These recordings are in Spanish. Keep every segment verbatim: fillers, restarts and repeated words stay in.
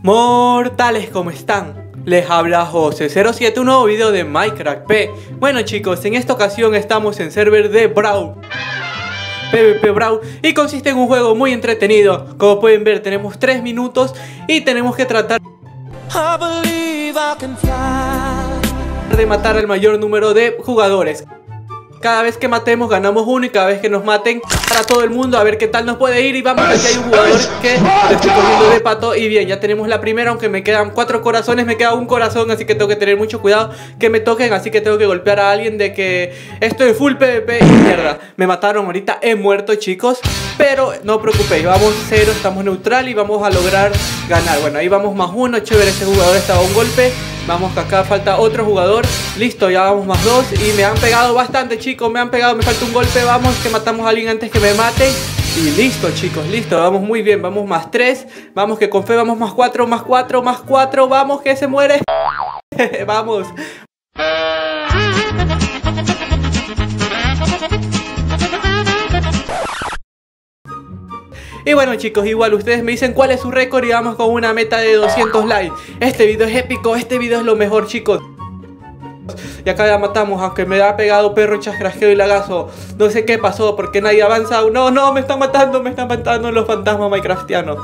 Mortales, ¿cómo están? Les habla José cero siete, un nuevo video de Minecraft P. Bueno chicos, en esta ocasión estamos en server de Brawl, PvP Brawl, y consiste en un juego muy entretenido. Como pueden ver, tenemos tres minutos y tenemos que tratar de matar al mayor número de jugadores. Cada vez que matemos ganamos uno, y cada vez que nos maten para todo el mundo, a ver qué tal nos puede ir. Y vamos, aquí hay un jugador que le estoy cogiendo de pato. Y bien, ya tenemos la primera, aunque me quedan cuatro corazones, me queda un corazón, así que tengo que tener mucho cuidado que me toquen. Así que tengo que golpear a alguien de que esto es full PvP. Y mierda, me mataron ahorita, he muerto chicos, pero no os preocupéis, vamos cero, estamos neutral y vamos a lograr ganar. Bueno, ahí vamos más uno, chévere, ese jugador estaba a un golpe. Vamos, que acá falta otro jugador. Listo, ya vamos más dos. Y me han pegado bastante chicos, me han pegado, me falta un golpe. Vamos, que matamos a alguien antes que me maten. Y listo chicos, listo, vamos muy bien. Vamos más tres, vamos que con fe, vamos más cuatro, más cuatro, más cuatro. Vamos, que se muere. Vamos. Y bueno chicos, igual ustedes me dicen cuál es su récord y vamos con una meta de doscientos likes. Este video es épico, este video es lo mejor chicos. Y acá ya matamos, aunque me ha pegado perro, chascrasqueo y lagazo. No sé qué pasó, porque nadie avanza. No, no, me están matando, me están matando los fantasmas minecraftianos.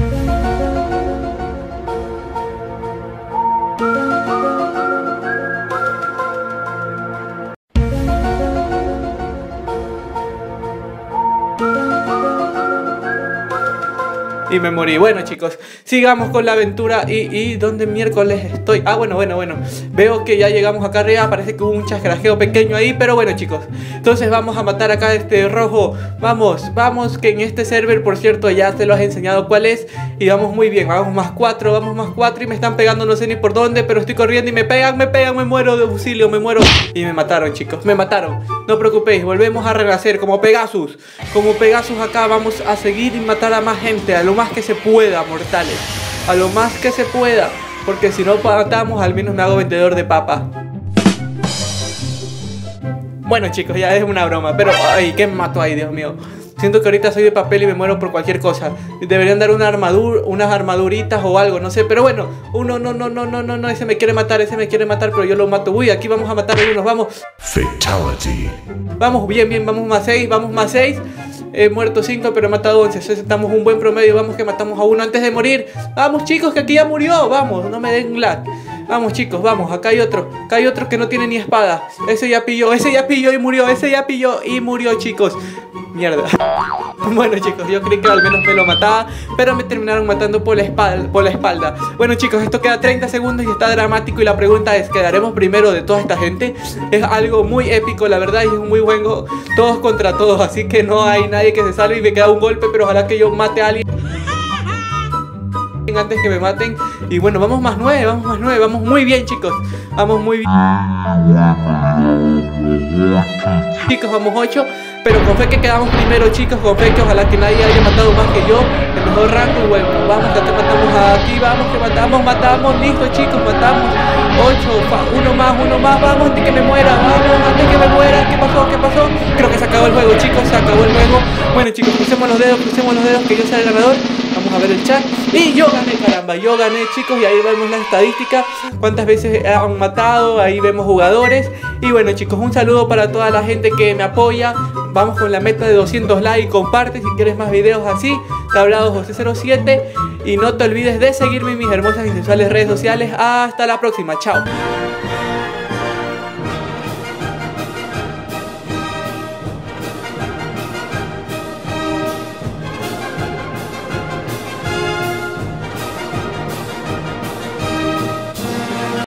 Y me morí. Bueno chicos, sigamos con la aventura. Y, y ¿dónde miércoles estoy? Ah, bueno, bueno, bueno. Veo que ya llegamos acá arriba. Parece que hubo un chascarajeo pequeño ahí, pero bueno chicos, entonces vamos a matar acá a este rojo. Vamos, vamos, que en este server, por cierto, ya te lo has enseñado cuál es. Y vamos muy bien, vamos más cuatro, vamos más cuatro. Y me están pegando, no sé ni por dónde, pero estoy corriendo y me pegan, me pegan, me muero de auxilio, me muero. Y me mataron chicos, me mataron. No os preocupéis, volvemos a renacer como Pegasus. Como Pegasus acá vamos a seguir y matar a más gente, a lo más que se pueda, mortales, a lo más que se pueda, porque si no matamos, al menos me hago vendedor de papa. Bueno chicos, ya es una broma, pero ay, ¿qué me mató ahí, Dios mío? Siento que ahorita soy de papel y me muero por cualquier cosa. Deberían dar una armadura, unas armaduritas o algo, no sé. Pero bueno, uno, no, no, no, no, no, no, ese me quiere matar, ese me quiere matar, pero yo lo mato. Uy, aquí vamos a matar a unos, vamos. Fatality. Vamos, bien, bien, vamos más seis, vamos más seis. He muerto cinco, pero he matado once. Entonces estamos un buen promedio. Vamos, que matamos a uno antes de morir. Vamos chicos, que aquí ya murió. Vamos, no me den lag. Vamos chicos, vamos, acá hay otro. Acá hay otro que no tiene ni espada. Ese ya pilló, ese ya pilló y murió. Ese ya pilló y murió chicos. Mierda. Bueno chicos, yo creí que al menos me lo mataba, pero me terminaron matando por la espalda, por la espalda. Bueno chicos, esto queda treinta segundos y está dramático. Y la pregunta es, ¿quedaremos primero de toda esta gente? Es algo muy épico, la verdad, y es un muy buen juego. Todos contra todos, así que no hay nadie que se salve. Y me queda un golpe, pero ojalá que yo mate a alguien antes que me maten. Y bueno, vamos más nueve, vamos más nueve. Vamos muy bien chicos, vamos muy bien chicos, vamos ocho. Pero con fe que quedamos primero chicos, con fe que ojalá que nadie haya matado más que yo. El mejor rango, y bueno, vamos, que te matamos aquí, vamos, que matamos, matamos, listo chicos, matamos. Ocho, uno más, uno más, vamos, antes que me muera, vamos, antes que me muera. ¿Qué pasó? ¿Qué pasó? Creo que se acabó el juego chicos, se acabó el juego. Bueno chicos, crucemos los dedos, crucemos los dedos, que yo sea el ganador. Vamos a ver el chat. Y yo gané, caramba, yo gané chicos. Y ahí vemos la estadística, cuántas veces han matado, ahí vemos jugadores. Y bueno chicos, un saludo para toda la gente que me apoya. Vamos con la meta de doscientos likes, comparte si quieres más videos así. Te ha hablado José cero siete. Y no te olvides de seguirme en mis hermosas y sensuales redes sociales. Hasta la próxima, chao.